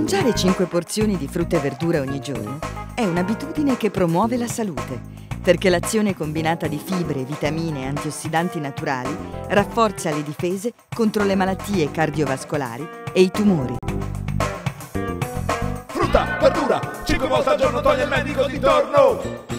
Mangiare 5 porzioni di frutta e verdura ogni giorno è un'abitudine che promuove la salute, perché l'azione combinata di fibre, vitamine e antiossidanti naturali rafforza le difese contro le malattie cardiovascolari e i tumori. Frutta, verdura, 5 volte al giorno toglie il medico di torno!